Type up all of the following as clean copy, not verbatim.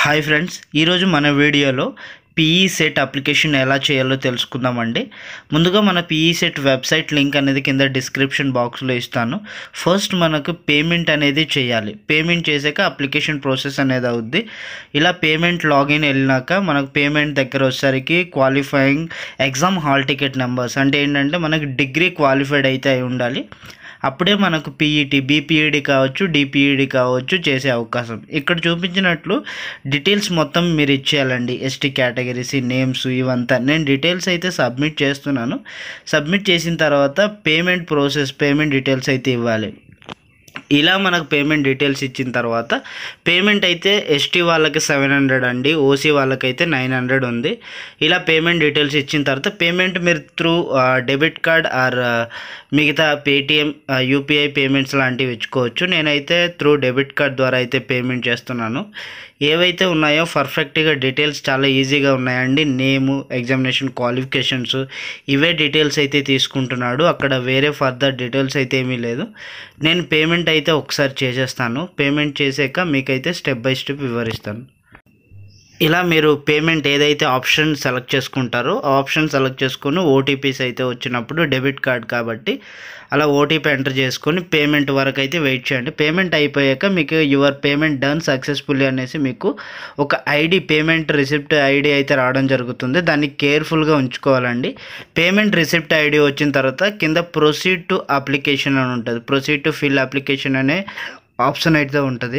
Hi friends, ఈరోజు మన వీడియోలో PECET అప్లికేషన్ ఎలా చేయాలో తెలుసుకుందామండి. ముందుగా మన PECET వెబ్సైట్ లింక్ అనేది కింద డిస్క్రిప్షన్ బాక్స్లో ఇస్తాను. ఫస్ట్ మనకు పేమెంట్ అనేది చేయాలి. పేమెంట్ చేశాక అప్లికేషన్ ప్రాసెస్ అనేది అవుద్ది. ఇలా పేమెంట్ లాగిన్ వెళ్ళినాక మనకు పేమెంట్ దగ్గర వచ్చేసరికి qualifying exam hall ticket numbers అంటే ఏంటంటే మనకు డిగ్రీ క్వాలిఫైడ్ అయితే అయి ఉండాలి. అప్పుడే మనకు PET, BPEd కావచ్చు, DPEd కావచ్చు చేసే అవకాశం. ఇక్కడ చూపించినట్లు డీటెయిల్స్ మొత్తం మీరు ఇచ్చేయాలండి. ST కేటగిరీస్, నేమ్స్ ఇవంతా. నేను డీటెయిల్స్ అయితే సబ్మిట్ చేస్తున్నాను. సబ్మిట్ చేసిన తర్వాత పేమెంట్ డీటెయిల్స్ అయితే ఇవ్వాలి. ఇలా మనకు పేమెంట్ డీటెయిల్స్ ఇచ్చిన తర్వాత పేమెంట్ అయితే ST వాళ్ళకి 700 అండి, OC వాళ్ళకైతే 900 ఉంది. ఇలా పేమెంట్ డీటెయిల్స్ ఇచ్చిన తర్వాత పేమెంట్ మీరు త్రూ డెబిట్ కార్డ్ ఆర్ మిగతా పేటిఎం, UPI పేమెంట్స్ లాంటివి ఇచ్చుకోవచ్చు. నేనైతే త్రూ డెబిట్ కార్డ్ ద్వారా అయితే పేమెంట్ చేస్తున్నాను. ఏవైతే ఉన్నాయో పర్ఫెక్ట్గా డీటెయిల్స్ చాలా ఈజీగా ఉన్నాయండి. నేము, ఎగ్జామినేషన్ క్వాలిఫికేషన్స్ ఇవే డీటెయిల్స్ అయితే తీసుకుంటున్నాడు. అక్కడ వేరే ఫర్దర్ డీటెయిల్స్ అయితే ఏమీ లేదు. నేను పేమెంట్ అయితే ఒకసారి చేసేస్తాను. పేమెంట్ చేసాక మీకైతే స్టెప్ బై స్టెప్ వివరిస్తాను. ఇలా మీరు పేమెంట్ ఏదైతే ఆప్షన్ సెలెక్ట్ చేసుకుంటారో ఆ ఆప్షన్ సెలెక్ట్ చేసుకొని ఓటీపీస్ అయితే వచ్చినప్పుడు డెబిట్ కార్డ్ కాబట్టి అలా ఓటీపీ ఎంటర్ చేసుకొని పేమెంట్ వరకు అయితే వెయిట్ చేయండి. పేమెంట్ అయిపోయాక మీకు యువర్ పేమెంట్ డన్ సక్సెస్ఫుల్లీ అనేసి మీకు ఒక పేమెంట్ రిసిప్ట్ ఐడి అయితే రావడం జరుగుతుంది. దాన్ని కేర్ఫుల్గా ఉంచుకోవాలండి. పేమెంట్ రిసిప్ట్ ఐడి వచ్చిన తర్వాత కింద ప్రొసీడ్ టు అప్లికేషన్ అని ఉంటుంది. ప్రొసీడ్ టు ఫిల్ అప్లికేషన్ అనే ఆప్షన్ అయితే ఉంటుంది.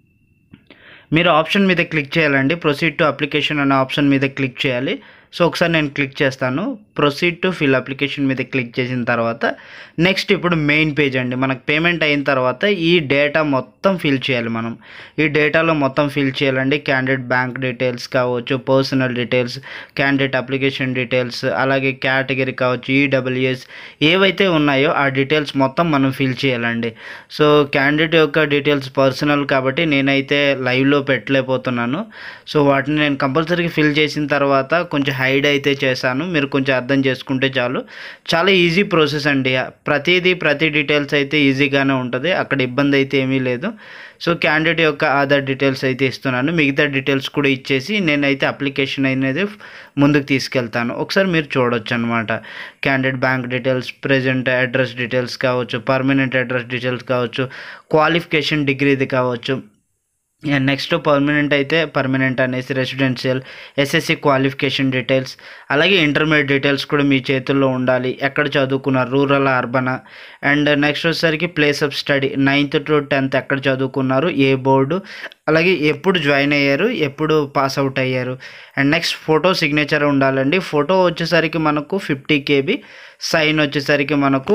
మీరు ఆప్షన్ మీద క్లిక్ చేయాలండి. ప్రొసీడ్ టు అప్లికేషన్ అనే ఆప్షన్ మీద క్లిక్ చేయాలి. సో ఒకసారి నేను క్లిక్ చేస్తాను. ప్రొసీడ్ టు ఫిల్ అప్లికేషన్ మీద క్లిక్ చేసిన తర్వాత నెక్స్ట్ ఇప్పుడు మెయిన్ పేజ్ అండి. మనకు పేమెంట్ అయిన తర్వాత ఈ డేటా మొత్తం ఫిల్ చేయాలి. మనం ఈ డేటాలో మొత్తం ఫిల్ చేయాలండి. క్యాండిడేట్ బ్యాంక్ డీటెయిల్స్ కావచ్చు, personal details, candidate application details, అలాగే కేటగిరీ కావచ్చు, EWS ఏవైతే ఉన్నాయో ఆ డీటెయిల్స్ మొత్తం మనం ఫిల్ చేయాలండి. సో క్యాండిడేట్ యొక్క డీటెయిల్స్ పర్సనల్ కాబట్టి నేనైతే లైవ్లో పెట్టలేకపోతున్నాను. సో వాటిని నేను కంపల్సరీగా ఫిల్ చేసిన తర్వాత కొంచెం హైడ్ అయితే చేశాను. మీరు కొంచెం అర్థం చేసుకుంటే చాలు. చాలా ఈజీ ప్రాసెస్ అండి. ప్రతి డీటెయిల్స్ అయితే ఈజీగానే ఉంటుంది. అక్కడ ఇబ్బంది అయితే ఏమీ లేదు. సో క్యాండిడేట్ యొక్క ఆధార్ డీటెయిల్స్ అయితే ఇస్తున్నాను. మిగతా డీటెయిల్స్ కూడా ఇచ్చేసి నేనైతే అప్లికేషన్ అనేది ముందుకు తీసుకెళ్తాను. ఒకసారి మీరు చూడొచ్చు అనమాట. Candidate bank details, present address details కావచ్చు, పర్మనెంట్ అడ్రస్ డీటెయిల్స్ కావచ్చు, క్వాలిఫికేషన్ డిగ్రీది కావచ్చు. నెక్స్ట్ పర్మనెంట్ అనేసి రెసిడెన్షియల్, SSC క్వాలిఫికేషన్ డీటెయిల్స్, అలాగే ఇంటర్మీడియట్ డీటెయిల్స్ కూడా మీ చేతుల్లో ఉండాలి. ఎక్కడ చదువుకున్నారు, రూరల్, అర్బన్. అండ్ నెక్స్ట్ వచ్చేసరికి place of study, 9th to 10th ఎక్కడ చదువుకున్నారు, ఏ బోర్డు, అలాగే ఎప్పుడు జాయిన్ అయ్యారు, ఎప్పుడు పాస్ అవుట్ అయ్యారు. అండ్ నెక్స్ట్ ఫోటో సిగ్నేచర్ ఉండాలండి. ఫోటో వచ్చేసరికి మనకు 50 KB, సైన్ వచ్చేసరికి మనకు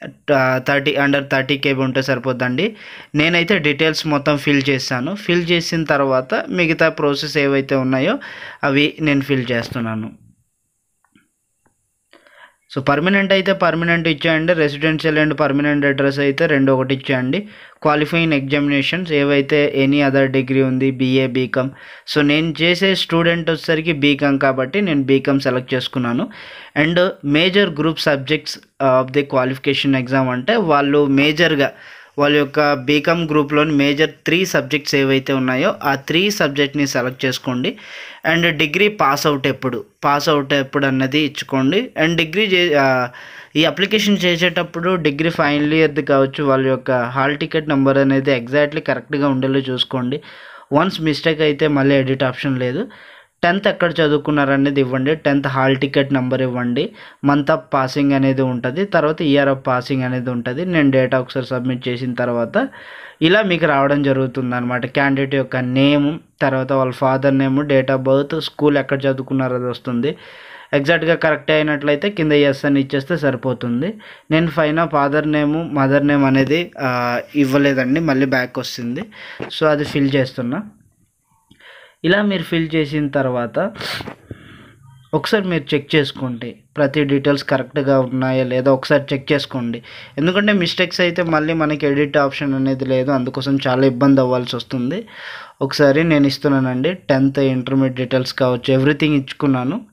30 KB ఉంటే సరిపోద్దండి. నేనైతే డీటెయిల్స్ మొత్తం ఫిల్ చేశాను. ఫిల్ చేసిన తర్వాత మిగతా ప్రాసెస్ ఏవైతే ఉన్నాయో అవి నేను ఫిల్ చేస్తున్నాను. సో పర్మనెంట్ ఇచ్చేయండి. రెసిడెన్షియల్ అండ్ పర్మనెంట్ అడ్రస్ అయితే ఒకటి ఇచ్చేయండి. క్వాలిఫైయింగ్ ఎగ్జామినేషన్స్ ఏవైతే ఎనీ అదర్ డిగ్రీ ఉంది, BA, BCom. సో నేను చేసే స్టూడెంట్ వచ్చేసరికి BCom కాబట్టి నేను BCom సెలెక్ట్ చేసుకున్నాను. And major group subjects of the qualification exam అంటే వాళ్ళు మేజర్గా వాళ్ళ యొక్క BCom గ్రూప్లోని మేజర్ 3 సబ్జెక్ట్స్ ఏవైతే ఉన్నాయో ఆ 3 సబ్జెక్ట్ని సెలెక్ట్ చేసుకోండి. అండ్ డిగ్రీ పాస్ అవుట్ ఎప్పుడు అన్నది ఇచ్చుకోండి. అండ్ ఈ అప్లికేషన్ చేసేటప్పుడు డిగ్రీ ఫైనల్ ఇయర్ది కావచ్చు, వాళ్ళ యొక్క హాల్ టికెట్ నెంబర్ అనేది ఎగ్జాక్ట్లీ కరెక్ట్గా ఉండేలా చూసుకోండి. వన్స్ మిస్టేక్ అయితే మళ్ళీ ఎడిట్ ఆప్షన్ లేదు. 10th ఎక్కడ చదువుకున్నారనేది ఇవ్వండి. 10th హాల్ టికెట్ నెంబర్ ఇవ్వండి. మంత్ ఆఫ్ పాసింగ్ అనేది ఉంటుంది. తర్వాత ఇయర్ ఆఫ్ పాసింగ్ అనేది ఉంటుంది. నేను డేటా ఒకసారి సబ్మిట్ చేసిన తర్వాత ఇలా మీకు రావడం జరుగుతుంది అనమాట. క్యాండిడేట్ యొక్క నేము, తర్వాత వాళ్ళ father name, date of birth, school ఎక్కడ చదువుకున్నారో అది వస్తుంది. ఎగ్జాక్ట్గా కరెక్ట్ అయినట్లయితే కింద ఎస్ అని ఇచ్చేస్తే సరిపోతుంది. నేను పైన ఫాదర్ నేము, మదర్ నేమ్ అనేది ఇవ్వలేదండి, మళ్ళీ బ్యాక్ వస్తుంది. సో అది ఫిల్ చేస్తున్నా. ఇలా మీరు ఫిల్ చేసిన తర్వాత ఒకసారి మీరు చెక్ చేసుకోండి. ప్రతి డీటెయిల్స్ కరెక్ట్గా ఉన్నాయా లేదా ఒకసారి చెక్ చేసుకోండి. ఎందుకంటే మిస్టేక్స్ అయితే మళ్ళీ మనకి ఎడిట్ ఆప్షన్ అనేది లేదు. అందుకోసం చాలా ఇబ్బంది అవ్వాల్సి వస్తుంది. ఒకసారి నేను ఇస్తున్నానండి. 10th ఇంటర్మీడియట్ డీటెయిల్స్ కావచ్చు, ఎవ్రీథింగ్ ఇచ్చుకున్నాను.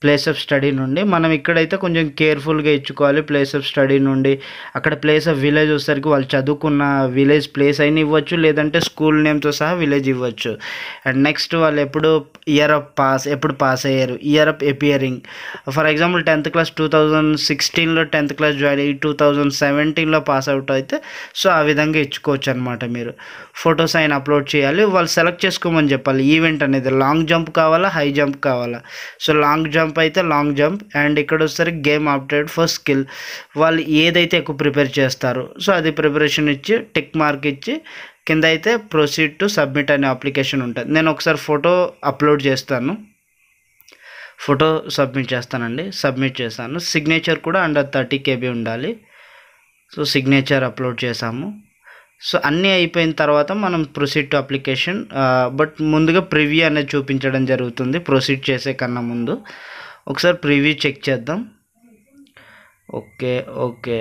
ప్లేస్ ఆఫ్ స్టడీ నుండి మనం ఇక్కడైతే కొంచెం కేర్ఫుల్గా ఇచ్చుకోవాలి. ప్లేస్ ఆఫ్ స్టడీ నుండి అక్కడ ప్లేస్ ఆఫ్ విలేజ్ వచ్చేసరికి వాళ్ళు చదువుకున్న విలేజ్ ప్లేస్ అయినా ఇవ్వచ్చు, లేదంటే స్కూల్ నేమ్తో సహా విలేజ్ ఇవ్వచ్చు. అండ్ నెక్స్ట్ వాళ్ళు ఎప్పుడు పాస్ అయ్యారు, year of appearing. For example 10th class 2016లో 10th క్లాస్ జాయిన్ అయ్యి 2017లో పాస్ అవుట్ అయితే సో ఆ విధంగా ఇచ్చుకోవచ్చు అనమాట. మీరు ఫొటోస్ అయినా అప్లోడ్ చేయాలి. వాళ్ళు సెలెక్ట్ చేసుకోమని చెప్పాలి ఈవెంట్ అనేది. లాంగ్ జంప్ కావాలా, హై జంప్ కావాలా. సో లాంగ్ జంప్ అయితే లాంగ్ జంప్, అండ్ ఇక్కడ వచ్చేసరికి గేమ్ అప్డేట్ ఫర్ స్కిల్. వాళ్ళు ఏదైతే ఎక్కువ ప్రిపేర్ చేస్తారో సో అది ప్రిపరేషన్ ఇచ్చి టిక్ మార్క్ ఇచ్చి కింద అయితే ప్రొసీడ్ టు సబ్మిట్ అనే అప్లికేషన్ ఉంటుంది. నేను ఒకసారి ఫోటో అప్లోడ్ చేస్తాను, ఫోటో సబ్మిట్ చేస్తాను. సిగ్నేచర్ కూడా అండర్ 30 KB ఉండాలి. సో సిగ్నేచర్ అప్లోడ్ చేసాము. సో అన్నీ అయిపోయిన తర్వాత మనం ప్రొసీడ్ టు అప్లికేషన్, బట్ ముందుగా ప్రివ్యూ అనేది చూపించడం జరుగుతుంది ప్రొసీడ్ చేసే కన్నా ముందు. ఒకసారి ప్రివ్యూ చెక్ చేద్దాం. ఓకే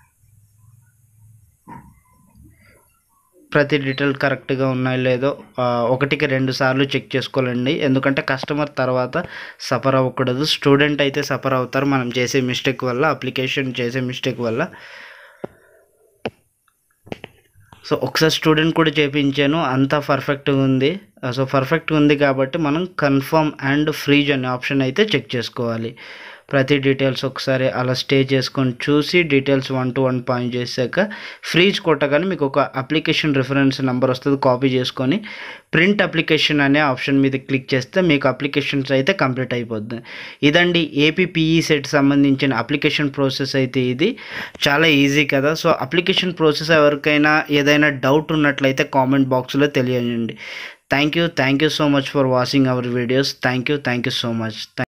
ప్రతి డీటెయిల్ కరెక్ట్గా ఉన్నాయో లేదో 1కి 2 సార్లు చెక్ చేసుకోవాలండి. ఎందుకంటే కస్టమర్ తర్వాత సఫర్ అవ్వకూడదు. స్టూడెంట్ అయితే సఫర్ అవుతారు మనం చేసే మిస్టేక్ వల్ల, అప్లికేషన్ చేసే మిస్టేక్ వల్ల. సో ఒకసారి స్టూడెంట్ కూడా చేయించాను, అంతా పర్ఫెక్ట్గా ఉంది. సో పర్ఫెక్ట్గా ఉంది కాబట్టి మనం కన్ఫర్మ్ అండ్ ఫ్రీజ్ అనే ఆప్షన్ అయితే చెక్ చేసుకోవాలి. ప్రతి డీటెయిల్స్ ఒకసారి అలా స్టే చేసుకొని చూసి డీటెయిల్స్ 1 to 1 పాయింట్ చేశాక ఫ్రీజ్ కొట్టగానే మీకు ఒక అప్లికేషన్ రిఫరెన్స్ నెంబర్ వస్తుంది. కాపీ చేసుకొని ప్రింట్ అప్లికేషన్ అనే ఆప్షన్ మీద క్లిక్ చేస్తే మీకు అప్లికేషన్స్ అయితే కంప్లీట్ అయిపోద్ది. ఇదండి ఏపీ PECET సంబంధించిన అప్లికేషన్ ప్రాసెస్ అయితే ఇది చాలా ఈజీ కదా. సో అప్లికేషన్ ప్రాసెస్ ఎవరికైనా ఏదైనా డౌట్ ఉన్నట్లయితే కామెంట్ బాక్స్లో తెలియజేయండి. Thank you so much for watching our videos. Thank you so much.